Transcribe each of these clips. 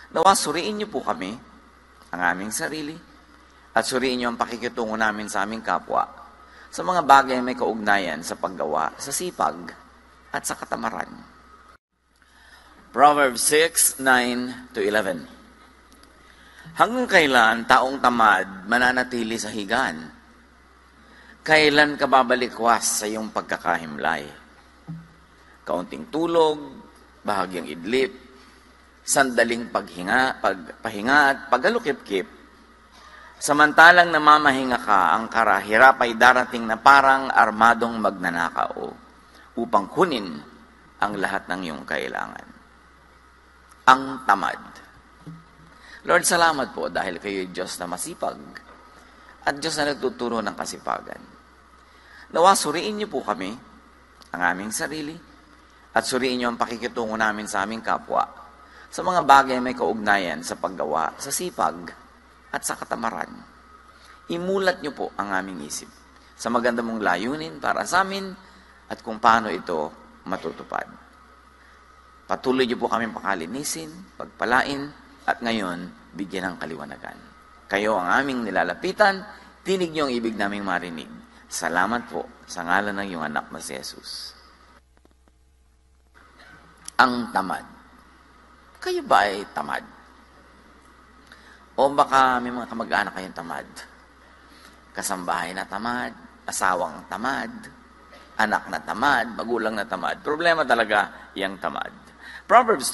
Nawa suriin niyo po kami, ang aming sarili, at suriin niyo ang pakikitungo namin sa aming kapwa sa mga bagay may kaugnayan sa paggawa, sa sipag, at sa katamaran. Proverbs 6:9-11. Hanggang kailan taong tamad mananatili sa higaan? Kailan ka babalikwas sa iyong pagkakahimlay? Kaunting tulog, bahagyang idlip, sandaling pahinga at paghalukip-kip. Samantalang namamahinga ka, ang karahirap ay darating na parang armadong magnanakaw upang kunin ang lahat ng iyong kailangan. Ang tamad. Lord, salamat po dahil kayo'y Diyos na masipag at Diyos na nagtuturo ng kasipagan. Nawa suriin niyo po kami, ang aming sarili, at suriin niyo ang pakikitungo namin sa aming kapwa sa mga bagay may kaugnayan sa paggawa, sa sipag, at sa katamaran. Imulat niyo po ang aming isip sa maganda mong layunin para sa amin at kung paano ito matutupad. Patuloy niyo po kami pakalinisin, pagpalain, at ngayon, bigyan ng kaliwanagan. Kayo ang aming nilalapitan, tinig niyo ang ibig naming marinig. Salamat po sa ngalan ng iyong anak na si Jesus. Ang tamad. Kayo ba ay tamad? O baka may mga kamag-anak kayong tamad? Kasambahay na tamad, asawang tamad, anak na tamad, magulang na tamad. Problema talaga yung tamad. Proverbs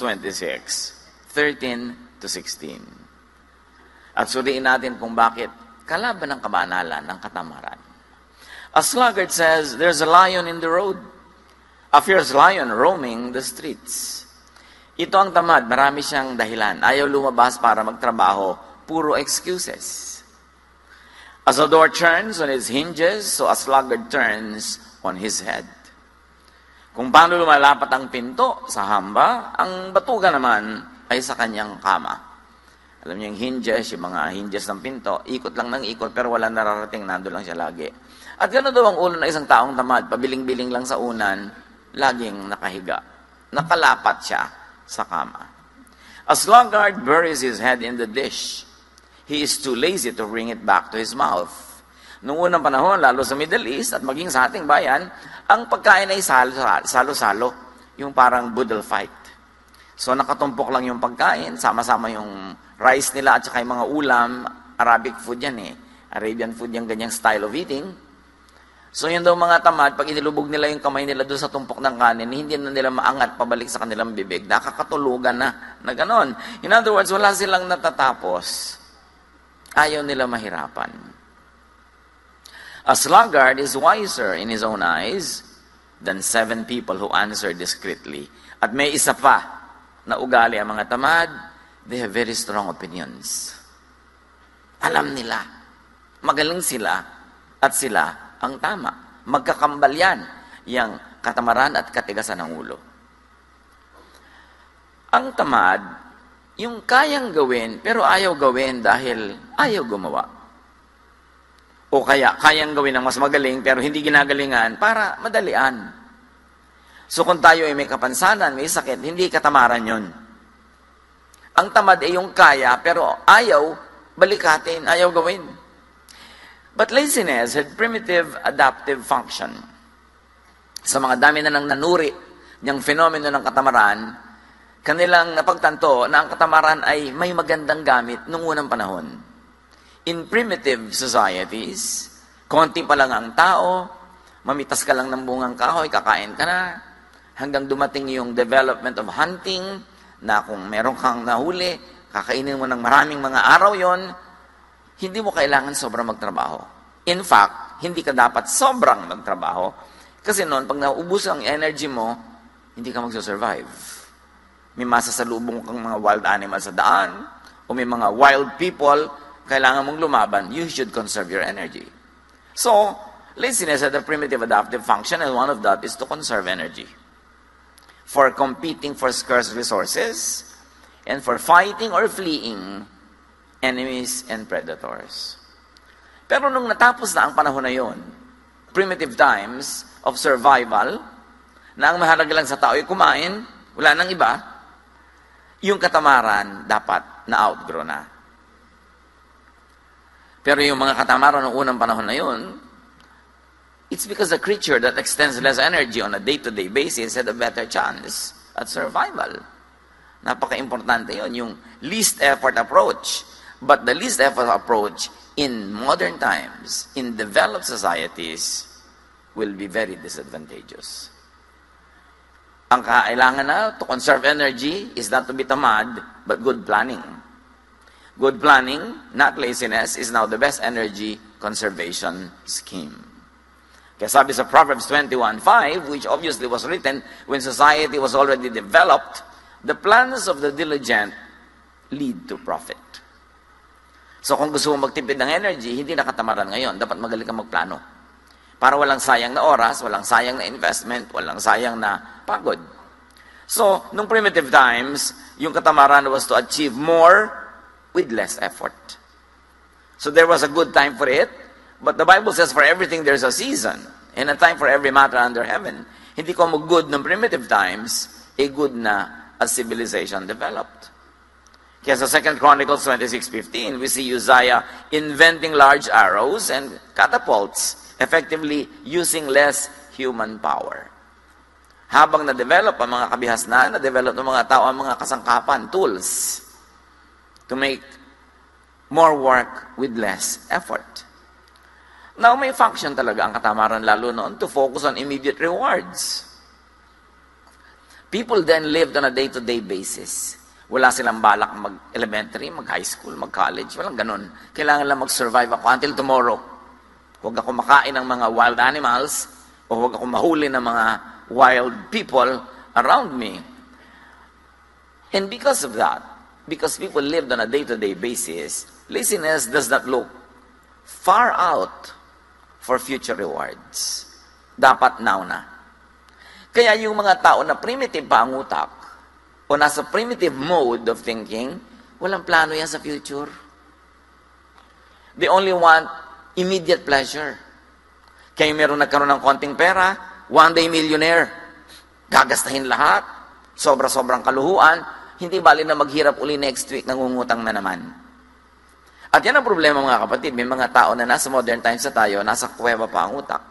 26:13-16. At suriin natin kung bakit kalaban ng kabanalan ng katamaran. A sluggard says, there's a lion in the road. A fierce lion roaming the streets. Ito ang tamad, marami siyang dahilan. Ayaw lumabas para magtrabaho, puro excuses. As a door turns on its hinges, so a sluggard turns on his head. Kung paano lumalapat ang pinto sa hamba, ang batuga naman ay sa kanyang kama. Alam niyo yung hinges, yung mga hinges ng pinto, ikot lang ng ikot, pero wala nararating, nando lang siya lagi. At gano'n daw ang ulo ng isang taong tamad, pabiling-biling lang sa unan, laging nakahiga. Nakalapat siya sa kama. A sluggard buries his head in the dish. He is too lazy to bring it back to his mouth. Noong unang panahon, lalo sa Middle East at maging sa ating bayan, ang pagkain ay salo-salo, yung parang boodle fight. So nakatumpok lang yung pagkain, sama-sama yung rice nila at saka yung mga ulam, Arabic food yan Arabian food yung ganyang style of eating. So yun daw mga tamad, pag inilubog nila yung kamay nila doon sa tumpok ng kanin, hindi na nila maangat pabalik sa kanilang bibig. Nakakatulugan na ganon. In other words, wala silang natatapos. Ayaw nila mahirapan. A sluggard is wiser in his own eyes than 7 people who answer discreetly. At may isa pa na ugali ang mga tamad, they have very strong opinions. Alam nila, magaling sila, at sila ang tama. Magkakambal yan, yung katamaran at katigasan ng ulo. Ang tamad, yung kayang gawin, pero ayaw gawin dahil ayaw gumawa. O kaya, kayang gawin ng mas magaling, pero hindi ginagalingan para madalian. So kung tayo ay may kapansanan, may sakit, hindi katamaran yon. Ang tamad ay yung kaya, pero ayaw balikatin, ayaw gawin. But laziness had primitive adaptive function. Sa mga dami na nang nanuri niyang fenomeno ng katamaran, kanilang napagtanto na ang katamaran ay may magandang gamit noong unang panahon. In primitive societies, konti pa lang ang tao, mamitas ka lang ng bungang kahoy, kakain ka na, hanggang dumating yung development of hunting, na kung meron kang nahuli, kakainin mo ng maraming mga araw yon, hindi mo kailangan sobrang magtrabaho. In fact, hindi ka dapat sobrang magtrabaho. Kasi noon, pag naubos ang energy mo, hindi ka magsusurvive. May masasalubong kang mga wild animals sa daan, o may mga wild people, kailangan mong lumaban, you should conserve your energy. So, laziness had a primitive adaptive function, and one of that is to conserve energy. For competing for scarce resources, and for fighting or fleeing enemies and predators. Pero nung natapos na ang panahon na yon, primitive times of survival, na ang mahalaga lang sa tao ay kumain, wala nang iba, yung katamaran dapat na-outgrow na. Pero yung mga katamaran ng unang panahon na yun, it's because the creature that extends less energy on a day-to-day basis had a better chance at survival. Napaka-importante yun, yung least effort approach. But the least effort approach in modern times, in developed societies, will be very disadvantageous. Ang kailangan na to conserve energy is not to be tamad, but good planning. Good planning, not laziness, is now the best energy conservation scheme. Kaya sabi sa Proverbs 21:5, which obviously was written when society was already developed, the plans of the diligent lead to profit. So kung gusto mo magtipid ng energy, hindi nakatamaran ngayon. Dapat magaling kang magplano. Para walang sayang na oras, walang sayang na investment, walang sayang na pagod. So, nung primitive times, yung katamaran was to achieve more with less effort. So there was a good time for it, but the Bible says for everything there's a season, and a time for every matter under heaven. Hindi ko mag-good ng primitive times, good na as civilization developed. Kaya sa 2 Chronicles 26:15, we see Uzziah inventing large arrows and catapults, effectively using less human power. Habang na-develop ang mga kabihasnan, na-develop ng mga tao ang mga kasangkapan, tools, to make more work with less effort. Now, may function talaga ang katamaran lalo noon to focus on immediate rewards. People then lived on a day-to-day basis. Wala silang balak mag-elementary, mag-high school, mag-college. Walang ganun. Kailangan lang mag-survive ako until tomorrow. Huwag ako makain ng mga wild animals o huwag ako mahuli ng mga wild people around me. And because of that, because people lived on a day-to-day basis, laziness does not look far out for future rewards. Dapat now na. Kaya yung mga tao na primitive pa ang utak, o nasa primitive mode of thinking, walang plano yan sa future. They only want immediate pleasure. Kaya meron nagkaroon ng konting pera, one day millionaire, gagastahin lahat, sobra-sobrang kaluhuan, hindi bali na maghirap uli next week, nangungutang na naman. At yan ang problema mga kapatid, may mga tao na nasa modern times na tayo, nasa kuweba pa ang utak.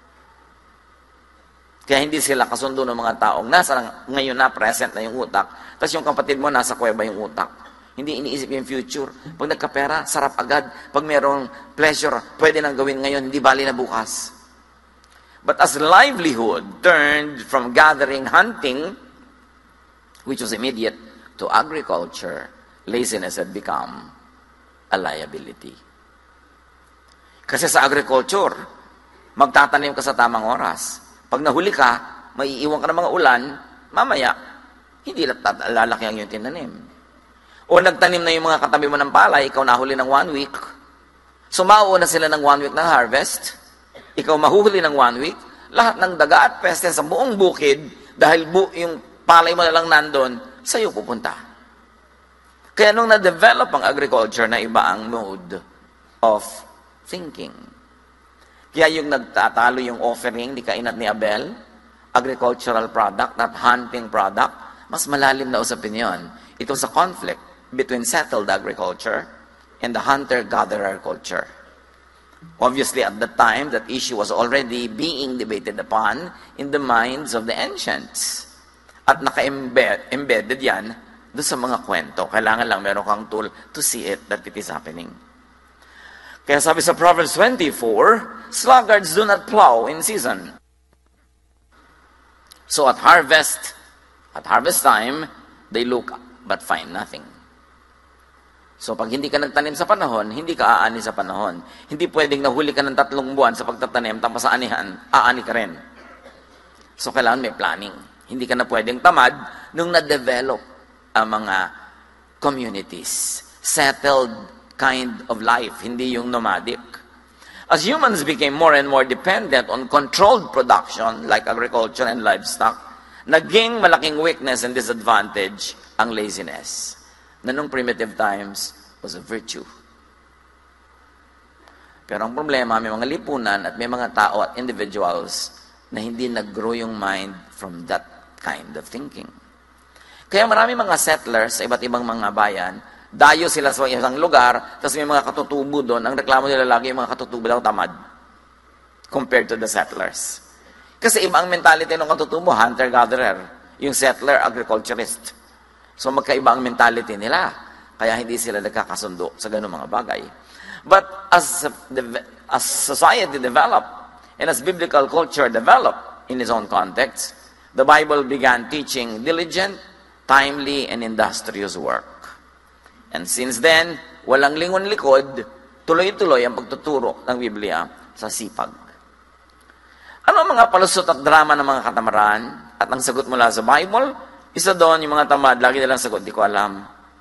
Kaya hindi sila kasundo ng mga taong nasa ngayon na present na yung utak, tapos yung kapatid mo nasa kuweba yung utak. Hindi iniisip yung future. Pag nagkapera, sarap agad. Pag mayroong pleasure, pwede nang gawin ngayon, hindi bali na bukas. But as livelihood turned from gathering, hunting, which was immediate, to agriculture, laziness had become a liability. Kasi sa agriculture, magtatanim ka sa tamang oras. Pag nahuli ka, maiiwan ka ng mga ulan, mamaya, hindi lalaki ang iyong tinanim. O nagtanim na yung mga katabi mo ng palay, ikaw nahuli ng 1 week. So mauuna sila ng 1 week ng harvest, ikaw mahuhuli ng 1 week, lahat ng daga at peste sa buong bukid, dahil yung palay mo na lang nandun, sa'yo pupunta. Kaya nung na-develop ang agriculture na iba ang mode of thinking. Kaya yung nagtatalo yung offering ni Cain at ni Abel, agricultural product, not hunting product, mas malalim na usapin yun. Ito sa conflict between settled agriculture and the hunter-gatherer culture. Obviously, at the time, that issue was already being debated upon in the minds of the ancients. At naka-embedded yan doon sa mga kwento. Kailangan lang meron kang tool to see it, that it is happening. Kaya sabi sa Proverbs 24, sluggards do not plow in season. So at harvest time, they look but find nothing. So pag hindi ka nagtanim sa panahon, hindi ka aani sa panahon. Hindi pwedeng nahuli ka ng 3 buwan sa pagtatanim, tapos sa anihan, aani ka rin. So kailangan may planning. Hindi ka na pwedeng tamad nung na-develop ang mga communities. Settled kind of life, hindi yung nomadic. As humans became more and more dependent on controlled production like agriculture and livestock, naging malaking weakness and disadvantage ang laziness, na nung primitive times was a virtue. Pero ang problema, may mga lipunan at may mga tao at individuals na hindi nag-grow yung mind from that kind of thinking. Kaya marami mga settlers sa iba't ibang mga bayan, dayo sila sa isang lugar, tapos may mga katutubo doon. Ang reklamo nila lagi, yung mga katutubo daw tamad compared to the settlers. Kasi iba ang mentality ng katutubo, hunter-gatherer. Yung settler, agriculturist. So magkaiba ang mentality nila. Kaya hindi sila nagkakasundo sa ganung mga bagay. But as society developed, and as biblical culture developed in its own context, the Bible began teaching diligent, timely, and industrious work. And since then, walang lingon-likod, tuloy-tuloy ang pagtuturo ng Biblia sa sipag. Ano ang mga palusot at drama ng mga katamaran? At ang sagot mula sa Bible, isa doon, yung mga tamad, lagi nilang sagot, di ko alam.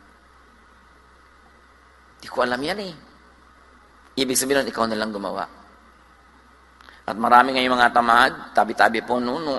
Di ko alam yan eh. Ibig sabihin nun, ikaw na lang gumawa. At marami ngayong mga tamad, tabi-tabi po nuno.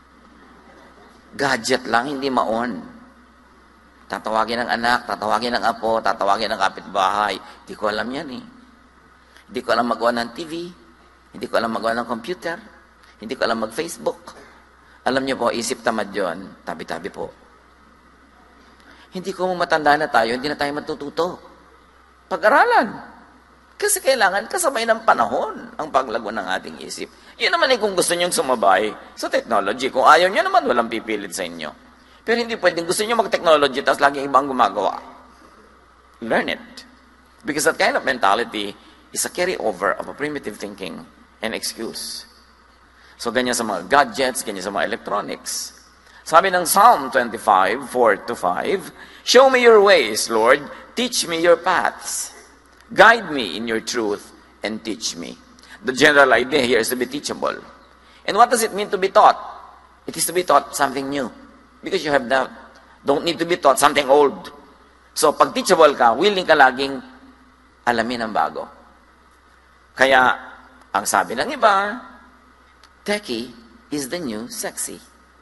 Gadget lang, hindi maon. Tatawagin ng anak, tatawagin ng apo, tatawagin ng kapitbahay. Hindi ko alam yan eh. Hindi ko alam magawa ng TV. Hindi ko alam magawa ng computer. Hindi ko alam mag-Facebook. Alam niyo po, isip tamad yun, tabi-tabi po. Hindi ko matanda na tayo, hindi na tayo matututo. Pag-aralan. Kasi kailangan kasabay ng panahon ang paglago ng ating isip. Yun naman eh kung gusto niyong sumabay sa technology. Kung ayaw niyo naman, walang pipilit sa inyo. Pero hindi pwedeng gusto niyo mag-technology tapos laging ibang gumagawa. Learn it. Because that kind of mentality is a carryover of a primitive thinking and excuse. So ganyan sa mga gadgets, ganyan sa mga electronics. Sabi ng Psalm 25, 4-5, "Show me your ways, Lord. Teach me your paths. Guide me in your truth and teach me." The general idea here is to be teachable. And what does it mean to be taught? It is to be taught something new. Because you have that. Don't need to be taught something old. So, pag teachable ka, willing ka laging alamin ang bago. Kaya, ang sabi ng iba, techie is the new sexy.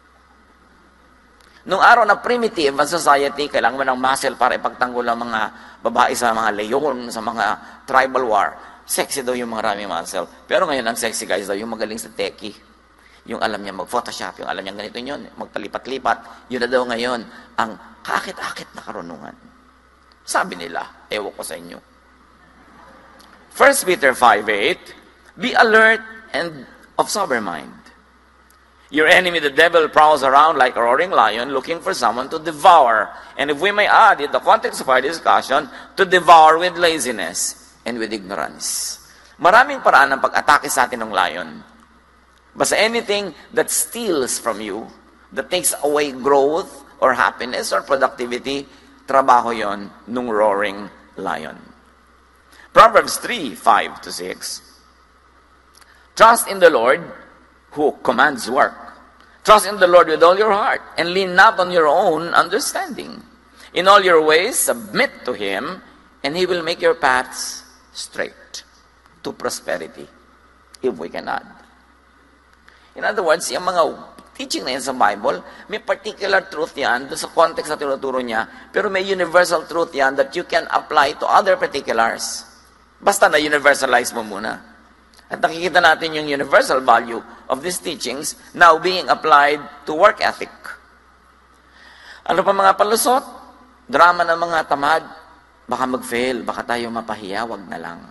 Nung araw na primitive ang society, kailangan mo ng muscle para ipagtanggol ang mga babae sa mga leyon, sa mga tribal war. Sexy daw yung mga maraming muscle. Pero ngayon, ang sexy guys daw yung magaling sa techie. Yung alam niya mag-photoshop, yung alam niya ganito yun, magpalipat-lipat. Yun na daw ngayon ang kakit-akit na karunungan. Sabi nila, ewan ko sa inyo. 1 Peter 5:8, "Be alert and of sober mind. Your enemy, the devil, prowls around like a roaring lion looking for someone to devour." And if we may add, in the context of our discussion, to devour with laziness and with ignorance. Maraming paraan ng pag-atake sa atin ng lion. Basta anything that steals from you, that takes away growth or happiness or productivity, trabaho yon nung roaring lion. Proverbs 3:5-6. "Trust in the Lord who commands work. Trust in the Lord with all your heart, and lean not on your own understanding. In all your ways, submit to Him, and He will make your paths straight to prosperity," if we can add. In other words, yung mga teaching na yan sa Bible, may particular truth yan doon sa context na tinuturo niya, pero may universal truth yan that you can apply to other particulars. Basta na-universalize mo muna. At nakikita natin yung universal value of these teachings now being applied to work ethic. Ano pa mga palusot? Drama ng mga tamad. Baka mag-fail, baka tayo mapahiya, wag na lang.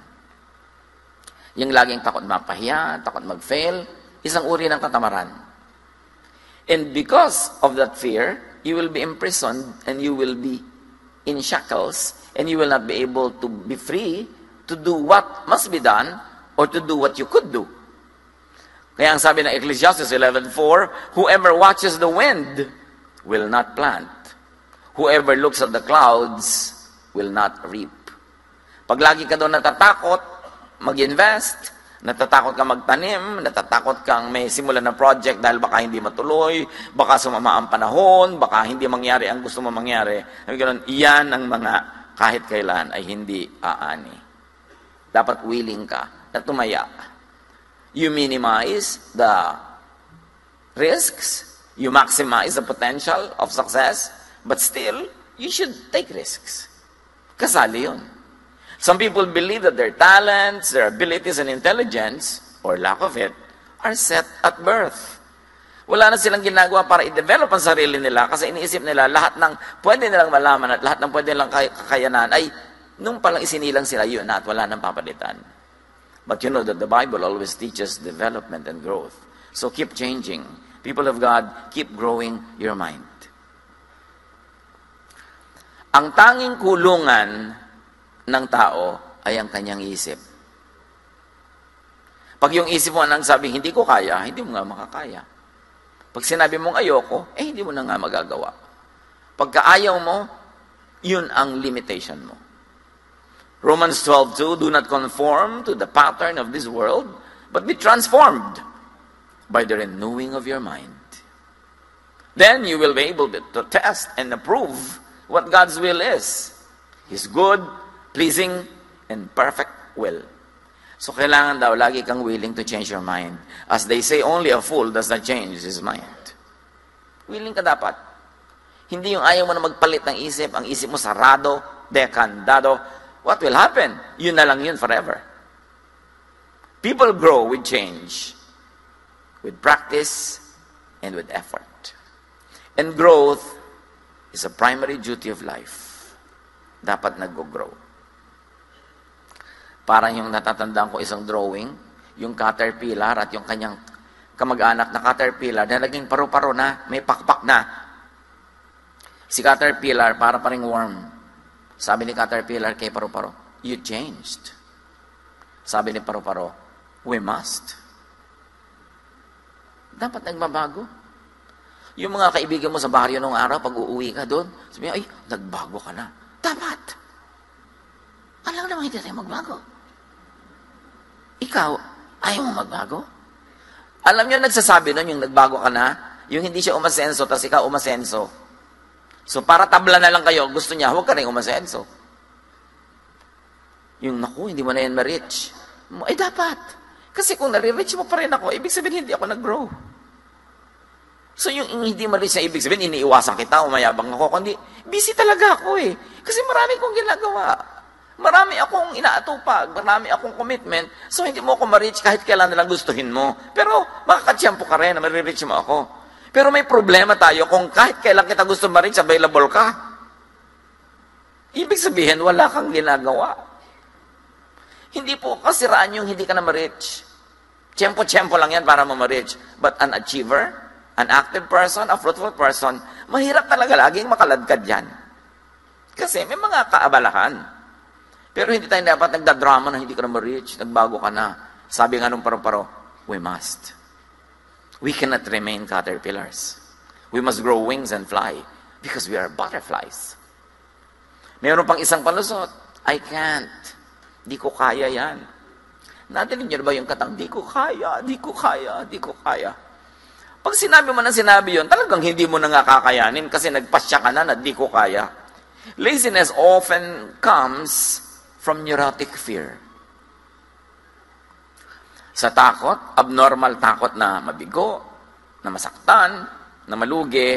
Yung laging takot mapahiya, takot mag-fail, isang uri ng katamaran. And because of that fear, you will be imprisoned and you will be in shackles and you will not be able to be free to do what must be done or to do what you could do. Kaya ang sabi ng Ecclesiastes 11:4, "Whoever watches the wind will not plant. Whoever looks at the clouds will not reap." Pag lagi ka doon natatakot mag-invest, natatakot kang magtanim, natatakot kang may simulan ng project dahil baka hindi matuloy, baka sumama ang panahon, baka hindi mangyari ang gusto mo mangyari. Iyan ang mga kahit kailan ay hindi aani. Dapat willing ka na tumaya. You minimize the risks, you maximize the potential of success, but still, you should take risks. Kasali yun. Some people believe that their talents, their abilities, and intelligence, or lack of it, are set at birth. Wala na silang ginagawa para i-develop ang sarili nila kasi iniisip nila lahat ng pwede nilang malaman at lahat ng pwede nilang kakayanan ay nung palang isinilang sila yun na at wala nang papalitan. But you know that the Bible always teaches development and growth. So keep changing. People of God, keep growing your mind. Ang tanging kulungan ng tao ay ang kanyang isip. Pag yung isip mo nang sabi, hindi ko kaya, hindi mo nga makakaya. Pag sinabi mong ayoko, hindi mo na nga magagawa. Pagka ayaw mo, yun ang limitation mo. Romans 12:2, do not conform to the pattern of this world, but be transformed by the renewing of your mind. Then you will be able to test and approve what God's will is. His good, pleasing, and perfect will. So kailangan daw, lagi kang willing to change your mind. As they say, only a fool does not change his mind. Willing ka dapat. Hindi yung ayaw mo na magpalit ng isip, ang isip mo sarado, dekandado. What will happen? Yun na lang yun forever. People grow with change, with practice, and with effort. And growth is a primary duty of life. Dapat nag-grow. Parang yung natatandaan ko isang drawing, yung caterpillar at yung kanyang kamag-anak na caterpillar na naging paru-paro na, may pakpak na. Si caterpillar, para paring worm. Sabi ni caterpillar kay paru-paro, you changed. Sabi ni paru-paro, we must. Dapat nagbabago. Yung mga kaibigan mo sa baryo nung araw, pag uuwi ka doon, sabi niya, ay, nagbago ka na. Dapat. Alam naman hindi tayo magbago. Ikaw, ayaw mo magbago? Alam niyo, nagsasabi nun, yung nagbago ka na, yung hindi siya umasenso, tapos ikaw umasenso. So, para tabla na lang kayo, gusto niya, huwag ka rin umasenso. Yung, naku, hindi mo na yan ma-reach. Ay, dapat. Kasi kung nare-reach mo pa rin ako, ibig sabihin, hindi ako nag-grow. So, yung hindi ma-reach na ibig sabihin, iniiwasan kita, umayabang ako, kundi, busy talaga ako eh. Kasi marami kong ginagawa. Marami akong inaatupag, marami akong commitment, so hindi mo ako ma-reach kahit kailan nalang gustuhin mo. Pero makakatsyampo ka rin na ma-reach mo ako. Pero may problema tayo kung kahit kailan kita gusto ma-reach, available ka. Ibig sabihin, wala kang ginagawa. Hindi po kasiraan yung hindi ka na ma-reach. Tiyempo-tiyempo lang yan para mo ma-reach. But an achiever, an active person, a fruitful person, mahirap talaga laging makaladkad yan. Kasi may mga kaabalahan. Pero hindi tayo dapat nagdadrama na hindi ka na ma-reach, nagbago ka na. Sabi nga nung paru-paro, we must. We cannot remain caterpillars. We must grow wings and fly because we are butterflies. Mayroon pang isang palusot, I can't. Di ko kaya yan. Nadinig niyo ba yung katang, di ko kaya, di ko kaya, di ko kaya. Pag sinabi mo na sinabi yun, talagang hindi mo na nga kakayanin kasi nagpasya ka na di ko kaya. Laziness often comes from neurotic fear. Sa takot, abnormal takot na mabigo, na masaktan, na malugi,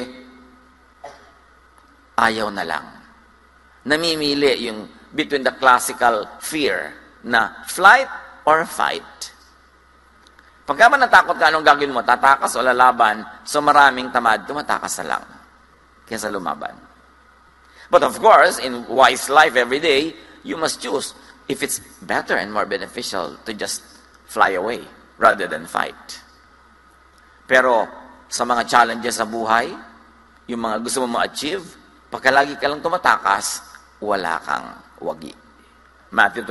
ayaw na lang. Namimili yung between the classical fear na flight or fight. Pagka man natakot ka, anong gagawin mo? Tatakas o lalaban? So maraming tamad, tumatakas na lang kaysa lumaban. But of course, in wise life every day, you must choose if it's better and more beneficial to just fly away rather than fight. Pero sa mga challenges sa buhay, yung mga gusto mo ma-achieve, pagkalagi ka lang tumatakas, wala kang wagi. Matthew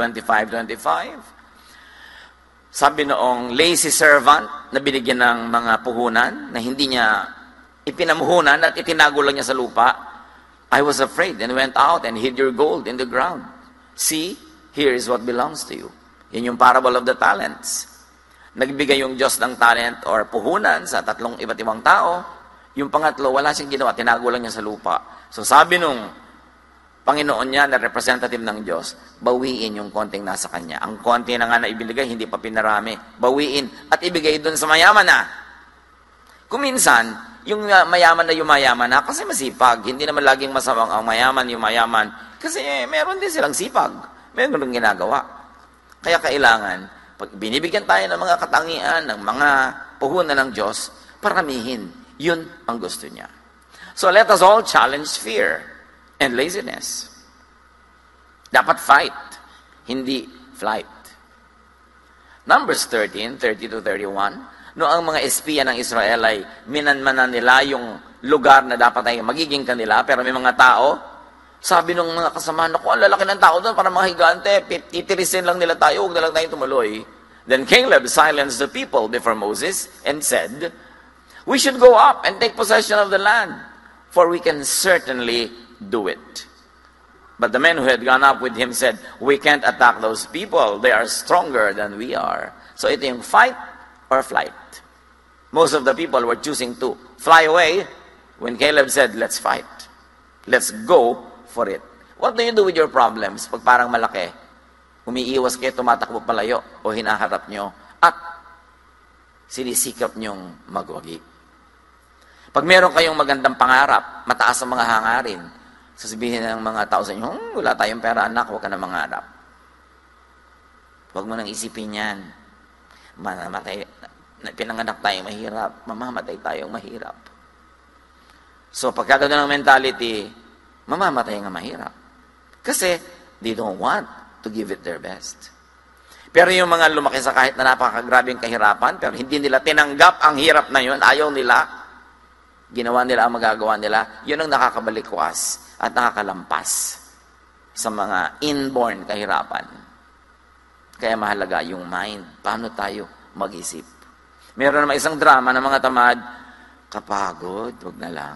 25:25. Sabi noong lazy servant na binigyan ng mga puhunan na hindi niya ipinamuhunan at itinago lang niya sa lupa, I was afraid and went out and hid your gold in the ground. See, here is what belongs to you. Yan yung parable of the talents. Nagbigay yung Diyos ng talent or puhunan sa tatlong iba't ibang tao. Yung pangatlo, wala siyang ginawa, tinago lang niya sa lupa. So sabi nung Panginoon niya na representative ng Diyos, bawiin yung konting nasa kanya. Ang konti na nga na ibinigay, hindi pa pinarami. Bawiin at ibigay dun sa mayaman na. Kung minsan, yung mayaman na yumayaman na, kasi masipag. Hindi naman laging masamang ang mayaman, yumayaman. Kasi meron din silang sipag. Meron din ginagawa. Kaya kailangan, pag binibigyan tayo ng mga katangian, ng mga puhunan ng Diyos, Paramihin. Yun ang gusto niya. So let us all challenge fear and laziness. Dapat fight, hindi flight. Numbers 13, 30-31, no ang mga espiya ng Israel ay minanmanan nila yung lugar na dapat ay magiging kanila, pero may mga tao, sabi ng mga kasama, naku, ang lalaki ng tao doon, para mga higante, titirisin lang nila tayo, huwag na lang tayong tumuloy. Then Caleb silenced the people before Moses and said, we should go up and take possession of the land, for we can certainly do it. But the men who had gone up with him said, we can't attack those people. They are stronger than we are. So ito yung fight or flight. Most of the people were choosing to fly away when Caleb said, let's fight. Let's go for it. What do you do with your problems pag parang malaki? Umiiwas kayo, tumatakbo palayo, o hinaharap nyo, at sinisikap nyong magwagi. Pag meron kayong magandang pangarap, mataas ang mga hangarin, sasabihin ng mga tao sa inyo, wala tayong pera anak, huwag ka na mangarap. Huwag mo nang isipin yan. Pinanganak tayong mahirap, mamamatay tayong mahirap. So pagka gano'n ang mentality, mamamatay nga mahirap. Kasi they don't want to give it their best. Pero yung mga lumaki sa kahit na napakagrabing kahirapan, pero hindi nila tinanggap ang hirap na yun, ayaw nila, ginawa nila ang magagawa nila, yun ang nakakabalikwas at nakakalampas sa mga inborn kahirapan. Kaya mahalaga yung mind. Paano tayo mag-isip? Meron naman isang drama ng mga tamad, kapagod, wag na lang.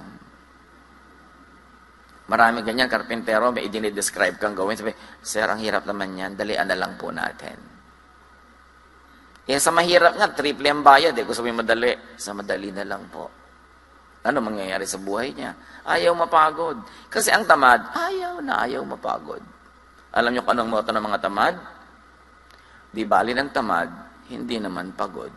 Maraming ganyan, karpintero, may idinidescribe kang gawin. Sabi, sir, ang hirap naman yan, dalian na lang po natin. Sa mahirap nga, triple ang bayad. Gusto mo madali, sa madali na lang po. Ano mangyayari sa buhay niya? Ayaw mapagod. Kasi ang tamad, ayaw mapagod. Alam niyo kung anong motto ng mga tamad? Di bali ng tamad, hindi naman pagod.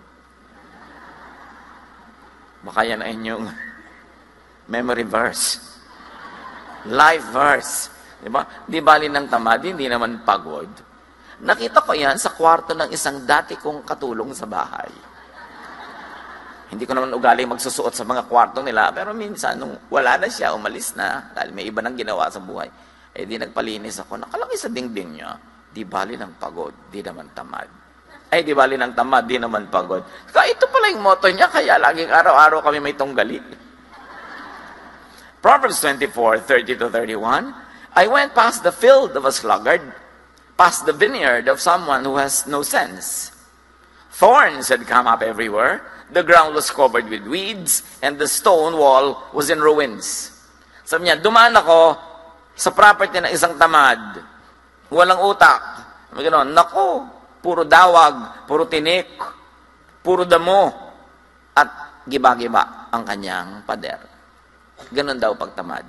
Baka yan ay inyong memory verse. Life verse. Diba? Di bali ng tamad, hindi naman pagod. Nakita ko yan sa kwarto ng isang dati kong katulong sa bahay. Hindi ko naman ugali magsusuot sa mga kwarto nila, pero minsan, nung wala na siya, umalis na, dahil may iba nang ginawa sa buhay, di nagpalinis ako, nakalagay sa dingding niya, di bali ng pagod, di naman tamad. Di bali ng tamad, di naman pagod. Kaya ito pala yung motto niya, kaya laging araw-araw kami may tunggali. Proverbs 24:30-31, I went past the field of a sluggard, past the vineyard of someone who has no sense. Thorns had come up everywhere, the ground was covered with weeds, and the stone wall was in ruins. Sabi niya, dumaan ako sa property ng isang tamad. Walang utak. Gano'n, naku, puro dawag, puro tinik, puro damo, at giba-giba ang kanyang pader. Ganon daw pagtamad.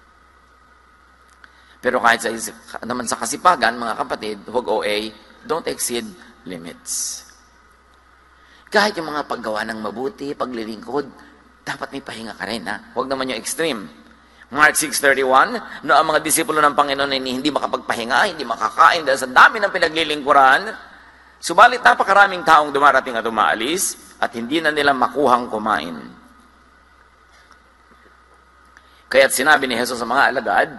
Pero kahit naman sa kasipagan, mga kapatid, huwag OA, don't exceed limits. Kahit yung mga paggawa ng mabuti, paglilingkod, dapat may pahinga ka rin, ha? Huwag naman yung extreme. Mark 6:31, no ang mga disipulo ng Panginoon ay hindi makapagpahinga, hindi makakain dahil sa dami ng pinaglilingkuran, subalit napakaraming taong dumarating at umaalis at hindi na nila makuhang kumain. Kaya't sinabi ni Jesus sa mga alagad,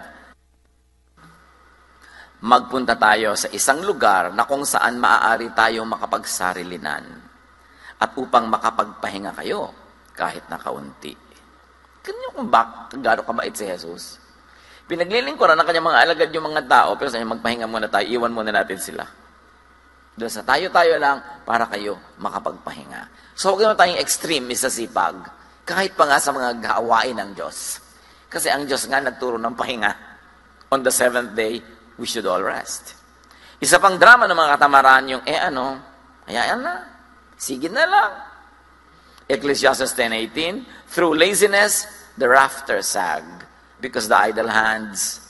magpunta tayo sa isang lugar na kung saan maaari tayong makapagsarilinan at upang makapagpahinga kayo kahit na kaunti. Ganyan kung gano'ng kabait si Jesus. Pinaglilingkuran ng kanyang mga alagad yung mga tao, pero sabi, magpahinga muna tayo, iwan muna natin sila. Doon sa tayo-tayo lang para kayo makapagpahinga. So huwag naman tayong extreme sa sipag, kahit pa nga sa mga gawain ng Diyos. Kasi ang Diyos nga nagturo ng pahinga. On the seventh day, we should all rest. Isa pang drama ng mga katamaran yung, hayaan na. Sige na lang. Ecclesiastes 10:18, through laziness, the rafters sag, because of idle hands,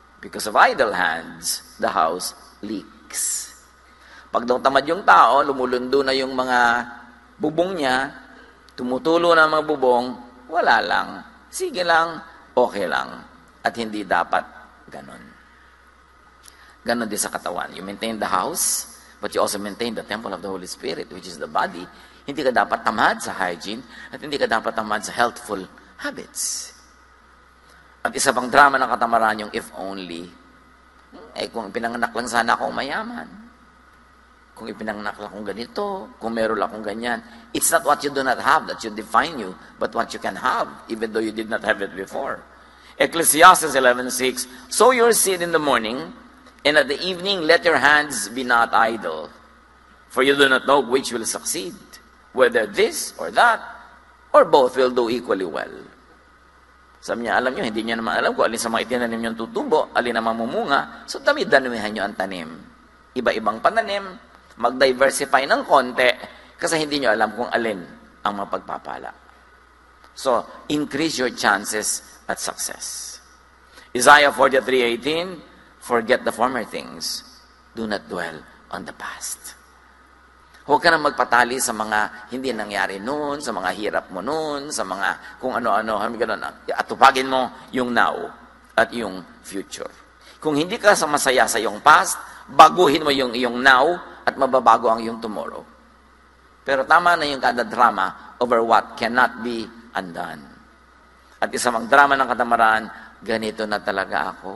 the house leaks. Pag daw tamad yung tao, lumulundo na yung mga bubong niya, tumutulo na mga bubong, wala lang. Sige lang, okay lang. At hindi dapat ganon. Ganon din sa katawan. You maintain the house, but you also maintain the temple of the Holy Spirit, which is the body. Hindi ka dapat tamad sa hygiene at hindi ka dapat tamad sa healthful habits. At isa pang drama ng katamaran yung if only. Kung pinanganak lang sana akong mayaman. Kung ipinanganak lang akong ganito, kung meron akong ganyan. It's not what you do not have that should define you, but what you can have, even though you did not have it before. Ecclesiastes 11:6, sow your seed in the morning, and at the evening let your hands be not idle. For you do not know which will succeed, whether this or that, or both will do equally well. Sabi niya, alam nyo, hindi niya naman alam kung alin sa mga itinanim niyong tutubo, alin na mamumunga, so dami-damihan niyo ang tanim. Iba-ibang pananim, mag-diversify ng konti, kasi hindi niyo alam kung alin ang mapagpapala. So, increase your chances at success. Isaiah 43:18, forget the former things, do not dwell on the past. Huwag ka na magpatali sa mga hindi nangyari noon, sa mga hirap mo noon, sa mga kung ano-ano, at tupagin mo yung now at yung future. Kung hindi ka masaya sa iyong past, baguhin mo yung iyong now at mababago ang iyong tomorrow. Pero tama na yung kada drama over what cannot be undone. At isa mang drama ng katamaran, ganito na talaga ako.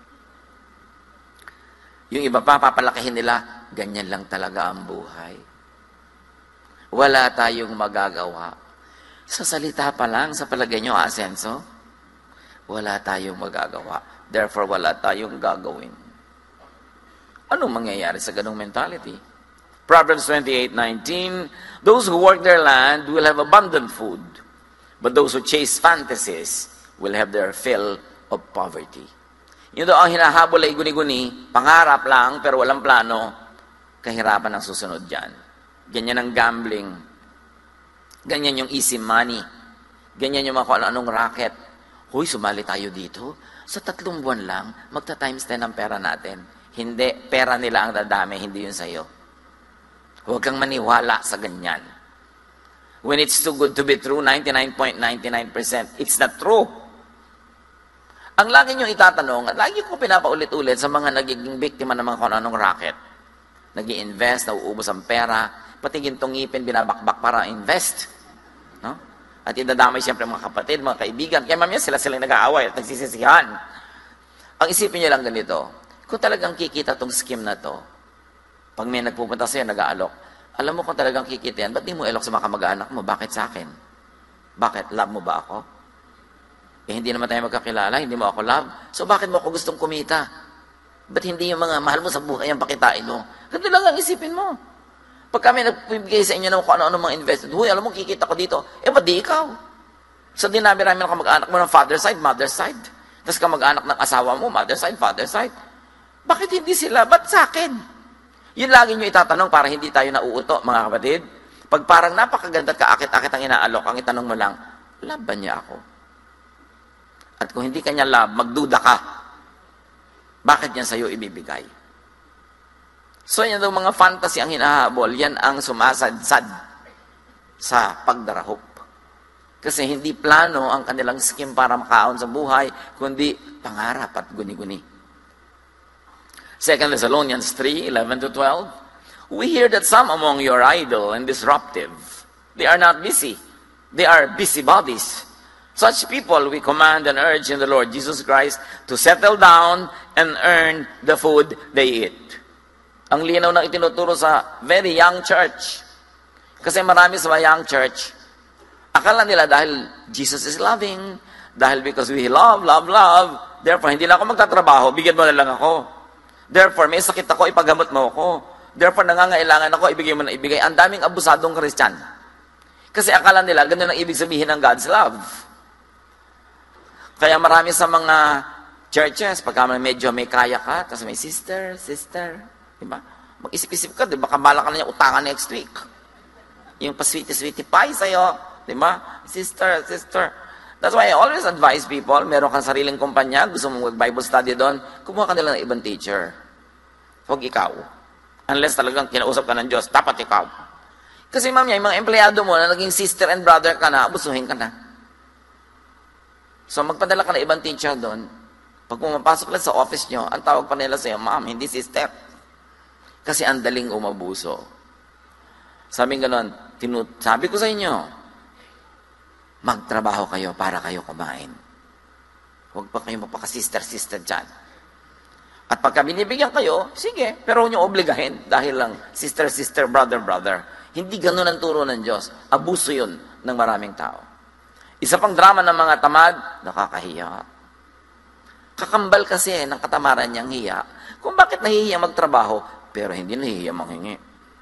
Yung iba pa, papalakihin nila, ganyan lang talaga ang buhay. Wala tayong magagawa. Sa salita pa lang, sa palagay nyo, asenso, wala tayong magagawa. Therefore, wala tayong gagawin. Anong mangyayari sa ganung mentality? Proverbs 28:19, those who work their land will have abundant food, but those who chase fantasies will have their fill of poverty. Yun daw ang hinahabol ay guni-guni, pangarap lang, pero walang plano, kahirapan ang susunod dyan. Ganyan ang gambling. Ganyan yung easy money. Ganyan yung mga kung anong racket. Huy, sumali tayo dito. Sa 3 buwan lang, magta-times 10 ang pera natin. Hindi, pera nila ang dadami, hindi yun sa'yo. Huwag kang maniwala sa ganyan. When it's too good to be true, 99.99%, it's not true. Ang lagi nyo itatanong, at lagi ko pinapaulit-ulit sa mga nagiging biktima ng mga kung anong racket. Nag-i-invest, nauubos ang pera, pati gintong ngipin, binabakbak para invest. No? At idadamay siyempre mga kapatid, mga kaibigan. Kaya mamaya sila nag-aaway at nagsisisihan. Ang isipin niyo lang ganito, kung talagang kikita tong scheme na to, pag may nagpupunta sa'yo, nag-aalok, alam mo kung talagang kikita yan, ba't di mo ilok sa mga kamag-anak mo? Bakit sa akin? Bakit? Love mo ba ako? Hindi naman tayo magkakilala, hindi mo ako love. So bakit mo ako gustong kumita? Ba't hindi yung mga mahal mo sa buhay ang pakitain mo? Ganito lang ang isipin mo. Pag kami nagbibigay sa inyo ng kung ano-ano mga investment, huy, alam mo, kikita ko dito, ba't di ikaw? So, dinami-rami ng kamag-anak mo ng father side, mother side. Tapos kamag-anak ng asawa mo, mother side, father side. Bakit hindi sila? Ba't sa akin? Yun lagi nyo itatanong para hindi tayo nauuto, mga kapatid. Pag parang napakaganda at kaakit-akit ang inaalok, ang itanong mo lang, love ba niya ako? At kung hindi kanya love, magduda ka. Bakit yan sa'yo ibibigay? So, yan daw mga fantasy ang hinahabol, yan ang sumasadsad sa pagdarahop. Kasi hindi plano ang kanilang scheme para makaon sa buhay, kundi pangarap at guni-guni. 2 Thessalonians 3:11-12, we hear that some among you are idle and disruptive. They are not busy. They are busybodies. Such people we command and urge in the Lord Jesus Christ to settle down and earn the food they eat. Ang linaw ng itinuturo sa very young church. Kasi marami sa young church, akala nila dahil Jesus is loving, dahil because we love, therefore hindi na ako magtatrabaho, bigyan mo na lang ako. Therefore, may sakit ako, ipagamot mo ako. Therefore, nangangailangan ako, ibigay mo na ibigay. Ang daming abusadong Christian. Kasi akala nila, ganun ang ibig sabihin ng God's love. Kaya marami sa mga churches, pagka medyo may kaya ka, tapos may sister, diba? Mag-isip-isip ka, diba? Kamala ka na niya utangan next week. Yung pa-sweetie pie sa'yo, diba? Sister. That's why I always advise people, meron kang sariling kumpanya, gusto mong mag-Bible study doon, kumuha ka nila ng ibang teacher. Huwag ikaw. Unless talagang kinausap ka ng Diyos, dapat ikaw. Kasi mamaya, yung mga empleyado mo na naging sister and brother ka na, abusuhin ka na. So magpadala ka ng ibang teacher doon, pag pumapasok lang sa office nyo, ang tawag pa nila sa'yo, ma'am, hindi sister. Kasi ang daling umabuso. Sabi sabi ko sa inyo, magtrabaho kayo para kayo kumain. Huwag pa kayo magpaka-sister-sister dyan. At pagka binibigyan kayo, sige, pero huwag niyo obligahin dahil lang sister-sister, brother-brother. Hindi ganun ang turo ng Diyos. Abuso yun ng maraming tao. Isa pang drama ng mga tamad, nakakahiya. Kakambal kasi ng katamaran niyang hiya. Kung bakit nahihiya magtrabaho, pero hindi nahihiya manghingi.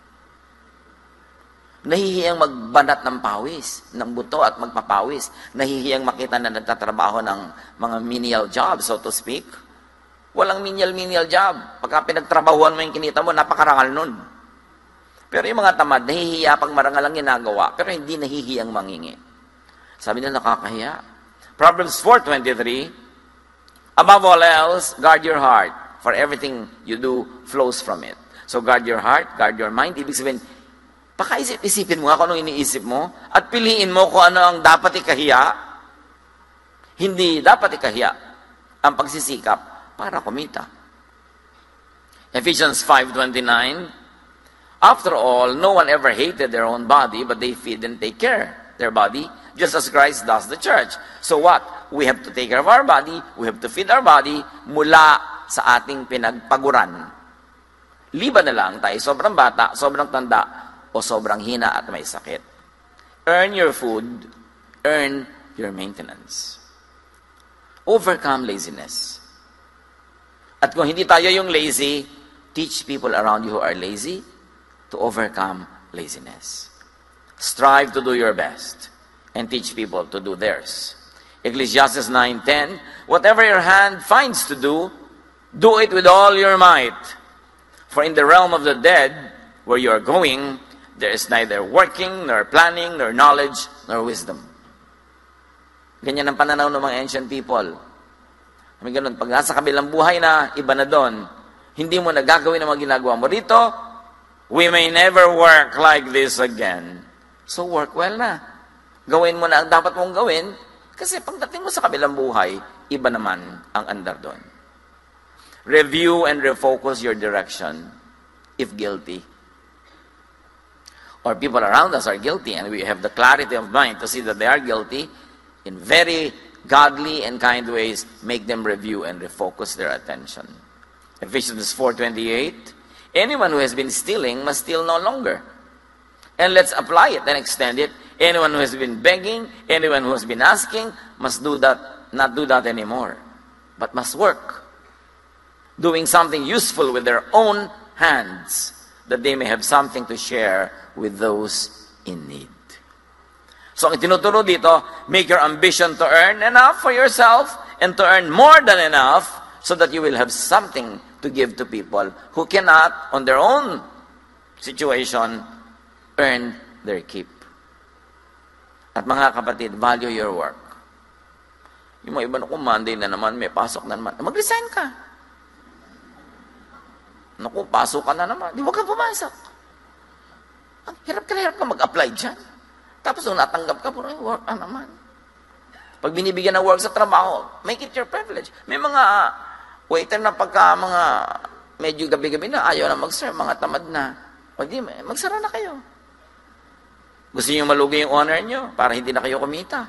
Nahihiyang magbanat ng pawis, ng buto at magpapawis. Nahihiyang makita na nagtatrabaho ng mga menial job, so to speak. Walang menial job. Pagka pinagtrabahuan mo yung kinita mo, napakarangal nun. Pero yung mga tamad, nahihiya pag marangal ang ginagawa, pero hindi nahihiyang mangingi. Sabi nila, nakakahiya. Proverbs 4:23, above all else, guard your heart, for everything you do flows from it. So guard your heart, guard your mind. Ibig sabihin, pakaisip-isipin mo nga kung anong iniisip mo at piliin mo kung ano ang dapat ikahiya. Hindi dapat ikahiya ang pagsisikap para kumita. Ephesians 5:29, after all, no one ever hated their own body, but they feed and take care their body, just as Christ does the church. So what? We have to take care of our body, we have to feed our body mula sa ating pinagpaguran. Liban na lang tayo sobrang bata, sobrang tanda, o sobrang hina at may sakit. Earn your food, earn your maintenance. Overcome laziness. At kung hindi tayo yung lazy, teach people around you who are lazy to overcome laziness. Strive to do your best and teach people to do theirs. Ecclesiastes 9:10, whatever your hand finds to do, do it with all your might. For in the realm of the dead, where you are going, there is neither working, nor planning, nor knowledge, nor wisdom. Ganyan ang pananaw ng mga ancient people. May ganun, pag nasa kabilang buhay na, iba na doon. Hindi mo nagagawin ang mga ginagawa mo rito, we may never work like this again. So work well na. Gawin mo na ang dapat mong gawin, kasi pagdating mo sa kabilang buhay, iba naman ang andar doon. Review and refocus your direction if guilty. Or people around us are guilty and we have the clarity of mind to see that they are guilty. In very godly and kind ways, make them review and refocus their attention. Ephesians 4:28, anyone who has been stealing must steal no longer. And let's apply it and extend it. Anyone who has been begging, anyone who has been asking, must not do that anymore, but must work, doing something useful with their own hands, that they may have something to share with those in need. So ang itinuturo dito, make your ambition to earn enough for yourself and to earn more than enough so that you will have something to give to people who cannot, on their own situation, earn their keep. At mga kapatid, value your work. Yung mga iba na kung Monday na naman, may pasok na naman, mag-resign ka. Naku, pasok ka na naman, di huwag kang pumasok. Ang hirap ka mag-apply dyan. Tapos nung natanggap ka, puro work naman. Pag binibigyan ng work sa trabaho, make it your privilege. May mga waiter na pagka mga medyo gabi-gabi na, ayaw na mag-serve, mga tamad na. O di, magsara na kayo. Gusto niyo malugi yung honor niyo para hindi na kayo kumita.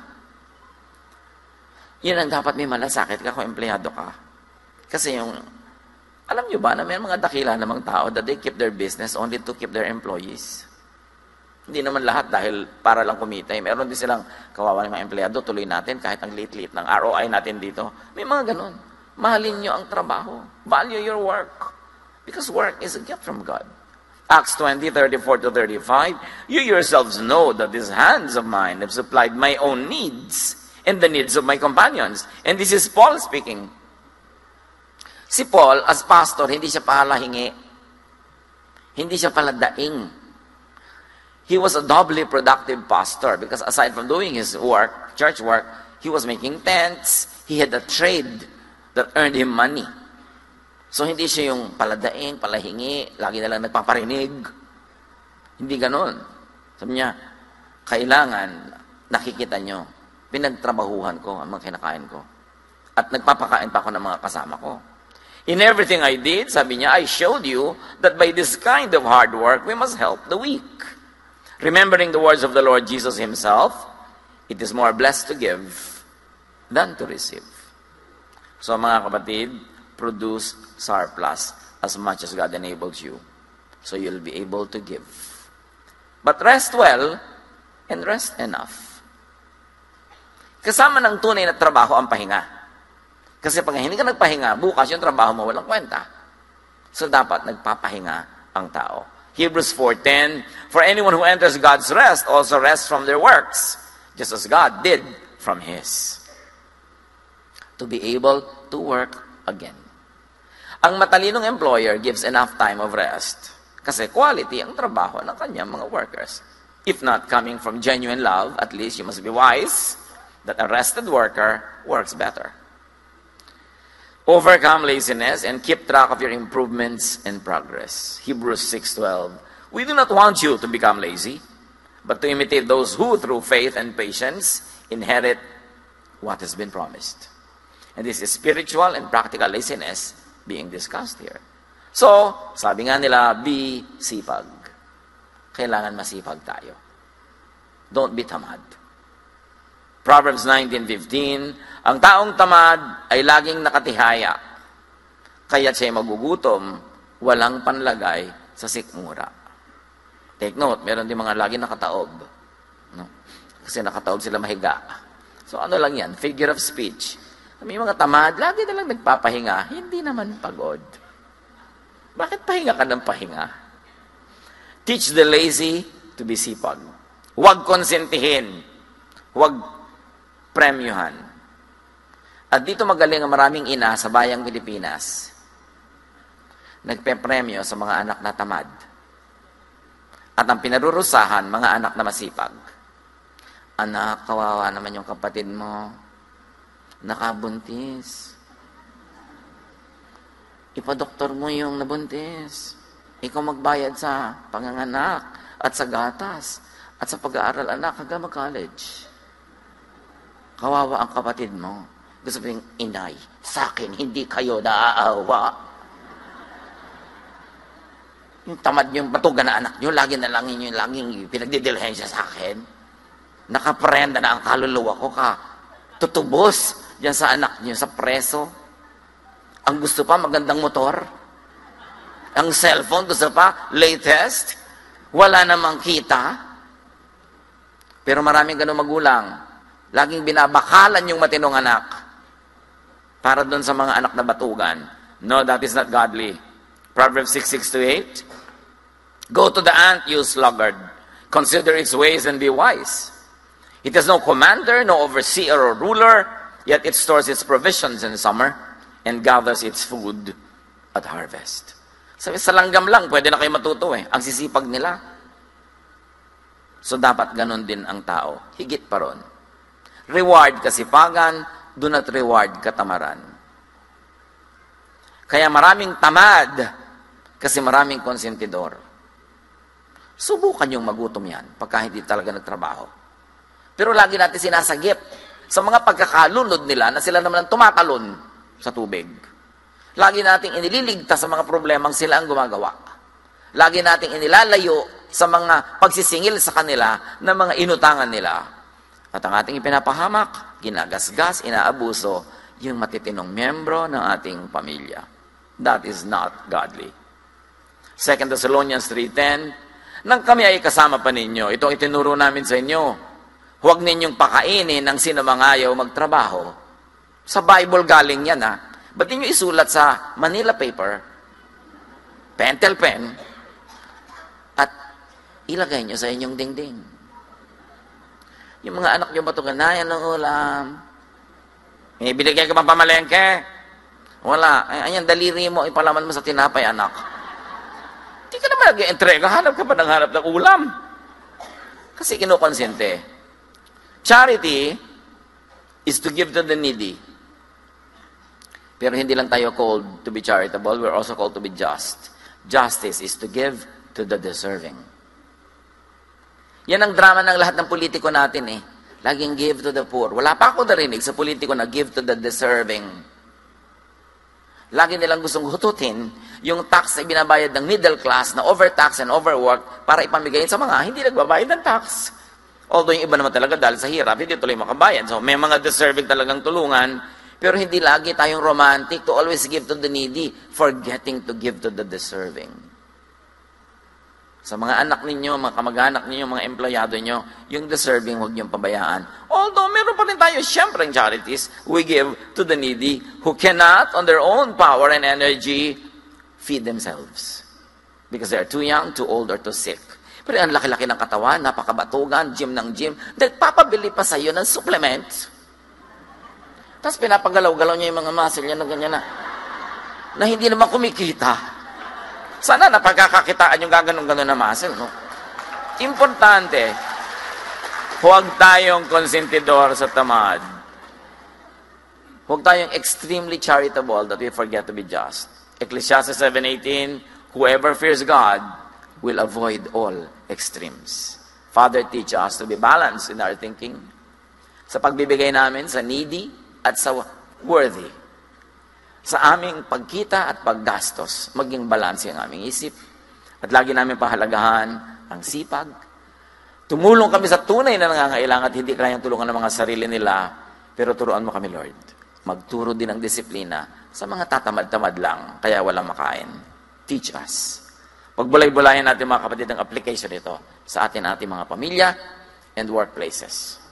Yan ang dapat may malasakit ka kung empleyado ka. Kasi yung, alam niyo ba na may mga dakila namang tao that they keep their business only to keep their employees. Hindi naman lahat dahil para lang kumita. Meron din silang kawawa ng mga empleyado, tuloy natin kahit ang liit-liit ng ROI natin dito. May mga ganun. Mahalin nyo ang trabaho. Value your work. Because work is a gift from God. Acts 20:34-35, you yourselves know that these hands of mine have supplied my own needs and the needs of my companions. And this is Paul speaking. Si Paul, as pastor, hindi siya palahingi. Hindi siya paladaing. He was a doubly productive pastor because aside from doing his work, church work, he was making tents. He had a trade that earned him money. So hindi siya yung paladaing, palahingi, lagi na lang nagpaparinig. Hindi ganon. Sabi niya, kailangan nakikita nyo, pinagtrabahuhan ko ang mga kinakain ko. At nagpapakain pa ako ng mga kasama ko. In everything I did, sabi niya, I showed you that by this kind of hard work, we must help the weak. Remembering the words of the Lord Jesus himself, it is more blessed to give than to receive. So mga kapatid, produce surplus as much as God enables you. So you'll be able to give. But rest well and rest enough. Kasama ng tunay na trabaho ang pahinga. Kasi pag hindi ka nagpahinga, bukas yung trabaho mo walang kwenta. So dapat nagpapahinga ang tao. Hebrews 4:10, for anyone who enters God's rest also rests from their works, just as God did from His. To be able to work again. Ang matalinong employer gives enough time of rest kasi quality ang trabaho ng kanyang mga workers. If not coming from genuine love, at least you must be wise that a rested worker works better. Overcome laziness and keep track of your improvements and progress. Hebrews 6:12. We do not want you to become lazy, but to imitate those who, through faith and patience, inherit what has been promised. And this is spiritual and practical laziness being discussed here. So, sabi nga nila, be sipag. Kailangan masipag tayo. Don't be tamad. Proverbs 19:15, ang taong tamad ay laging nakatihaya, kaya't siya'y magugutom, walang panlagay sa sikmura. Take note, meron din mga laging nakataob. No? Kasi nakataob sila mahiga. So ano lang yan? Figure of speech. May mga tamad, lagi na lang nagpapahinga, hindi naman pagod. Bakit pahinga ka ng pahinga? Teach the lazy to be sipag. Huwag konsentihin. Huwag premyuhan. At dito magaling ang maraming ina sa bayang Pilipinas. Nagpe-premyo sa mga anak na tamad. At ang pinarurusahan, mga anak na masipag. Anak, kawawa naman yung kapatid mo. Nakabuntis. Ipadoktor mo yung nabuntis. Ikaw magbayad sa panganganak at sa gatas at sa pag-aaral anak hanggang mag-college. Kawawa ang kapatid mo. Gusto mo yung inay, sa akin, hindi kayo naaawa. Yung tamad yung patugan na anak nyo, lagi na lang yung laging pinagdidilhensya sa akin. Nakaprenda na ang kaluluwa ko ka. Tutubos dyan sa anak nyo, sa preso. Ang gusto pa, magandang motor. Ang cellphone, gusto pa, latest. Wala namang kita. Pero maraming ganun magulang. Laging binabakalan yung matinong anak para doon sa mga anak na batugan. No, that is not godly. Proverbs 6:6-8. Go to the ant, you sluggard. Consider its ways and be wise. It has no commander, no overseer or ruler, yet it stores its provisions in summer and gathers its food at harvest. Sabi, sa langgam lang, pwede na kayo matuto Ang sisipag nila. So dapat ganun din ang tao. Higit pa ron. Reward kasipagan, do not reward katamaran. Kaya maraming tamad kasi maraming konsentidor. Subukan yung magutom yan pagka hindi talaga nagtrabaho. Pero lagi natin sinasagip sa mga pagkakalunod nila na sila naman ang tumatalon sa tubig. Lagi nating inililigtas sa mga problemang sila ang gumagawa. Lagi nating inilalayo sa mga pagsisingil sa kanila na mga inutangan nila. At ang ating ipinapahamak, ginagasgas, inaabuso, yung matitinong miyembro ng ating pamilya. That is not godly. 2 Thessalonians 3:10, nang kami ay kasama pa ninyo, ito itinuro namin sa inyo, huwag ninyong pakainin ng sino mang ayaw magtrabaho. Sa Bible galing yan Ba't ninyo isulat sa Manila paper, pentel pen, at ilagay nyo sa inyong dingding. Yung mga anak nyo batugan, yan ang ulam. Binigyan ka bang pamalengke? Wala. Ayan, daliri mo, ipalaman mo sa tinapay, anak. Hindi ka naman nag-entrega. Hanap ka pa ng hanap ng ulam. Kasi kinukonsente. Charity is to give to the needy. Pero hindi lang tayo called to be charitable, we're also called to be just. Justice is to give to the deserving. Yan ang drama ng lahat ng politiko natin Laging give to the poor. Wala pa ako narinig sa politiko na give to the deserving. Lagi nilang gustong hututin yung tax na binabayad ng middle class na overtax and overwork para ipamigay sa mga hindi nagbabayad ng tax. Although yung iba naman talaga dahil sa hirap, hindi tuloy makabayad. So may mga deserving talagang tulungan, pero hindi lagi tayong romantic to always give to the needy, forgetting to give to the deserving. Sa mga anak ninyo, mga kamag-anak ninyo, mga empleyado nyo, yung deserving huwag niyong pabayaan. Although meron pa rin tayo, syempre, charities, we give to the needy who cannot, on their own power and energy, feed themselves. Because they are too young, too old, or too sick. Pero ang laki-laki ng katawan, napakabatugan, gym ng gym, nagpapabili pa sa'yo ng supplements. Tapos pinapagalaw-galaw niya yung mga muscle niya na ganyan na hindi naman kumikita. Sana napagkakakitaan yung gaganon-ganon na muscle, no? Importante, huwag tayong konsentidor sa tamad. Huwag tayong extremely charitable that we forget to be just. Ecclesiastes 7:18, whoever fears God will avoid all extremes. Father, teach us to be balanced in our thinking. Sa pagbibigay namin sa needy at sa worthy. Sa aming pagkita at paggastos, maging balanse ang aming isip. At lagi namin pahalagahan ang sipag. Tumulong kami sa tunay na nangangailangan at hindi kayang tulungan ng mga sarili nila, pero turuan mo kami, Lord. Magturo din ng disiplina sa mga tatamad-tamad lang, kaya walang makain. Teach us. Pagbulay-bulayan natin mga kapatid ang application nito sa ating mga pamilya and workplaces.